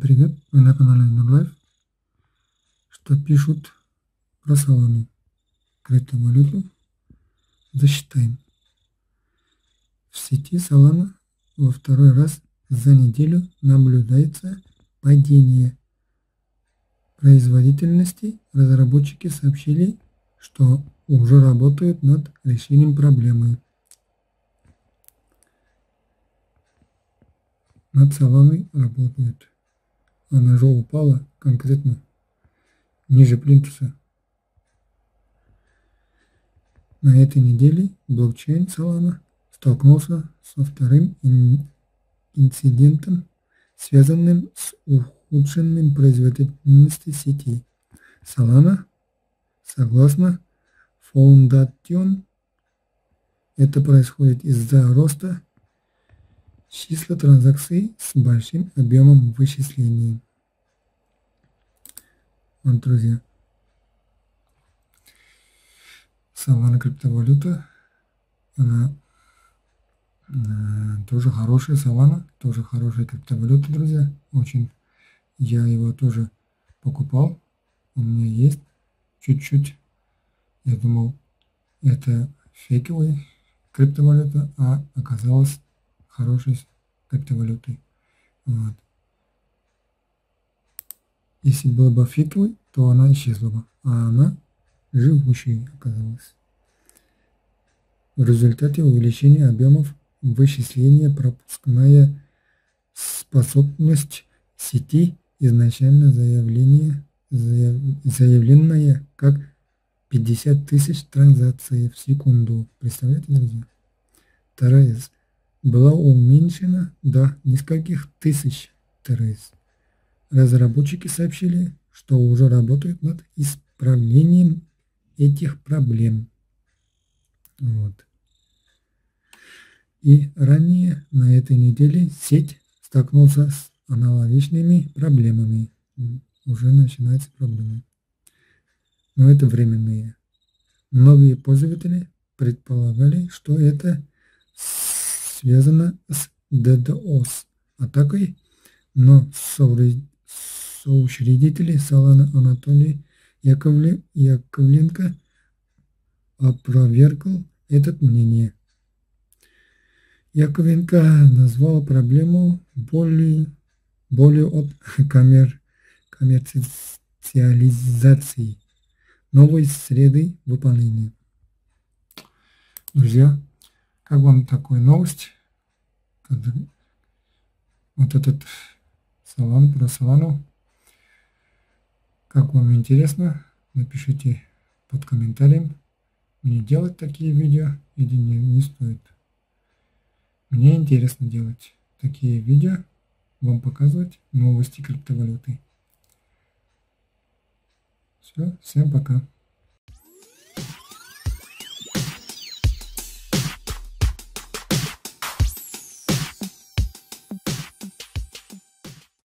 привет, вы на канале Нурлайф. Что пишут про Solana? Криптовалюту засчитаем. В сети Solana во второй раз за неделю наблюдается падение производительности. Разработчики сообщили, что уже работают над решением проблемы. Над Solana работают. Она же упала конкретно ниже плинтуса. На этой неделе блокчейн Solana столкнулся со вторым инцидентом, связанным с ухудшением производительности сети. Solana, согласно Foundation, это происходит из-за роста числа транзакций с большим объемом вычислений. Вот, друзья, Solana криптовалюта, она тоже хорошая. Solana тоже хорошая криптовалюта, друзья. Очень. Я его тоже покупал. У меня есть чуть-чуть. Я думал, это фейковая криптовалюта, а оказалась хорошей криптовалютой. Вот. Если была бы фейковой, то она исчезла бы, а она живущей оказалась. В результате увеличения объемов вычисления пропускная способность сети изначально заявленная как 50 тысяч транзакций в секунду. Представляете, друзья? ТРС была уменьшена до нескольких тысяч ТРС. Разработчики сообщили, что уже работают над исправлением этих проблем. Вот. И ранее на этой неделе сеть столкнулся с аналогичными проблемами. Уже начинаются проблемы. Но это временные. Многие пользователи предполагали, что это связано с DDoS атакой, но соучредитель Solana Анатолий Яковленко опровергал это мнение. Яковленко назвал проблему болью от коммерциализации новой среды выполнения. Друзья, как вам такая новость? Вот этот Solana, про Solana. Как вам интересно? Напишите под комментарием. Мне делать такие видео или не стоит. Мне интересно делать такие видео, вам показывать новости криптовалюты. Все, всем пока.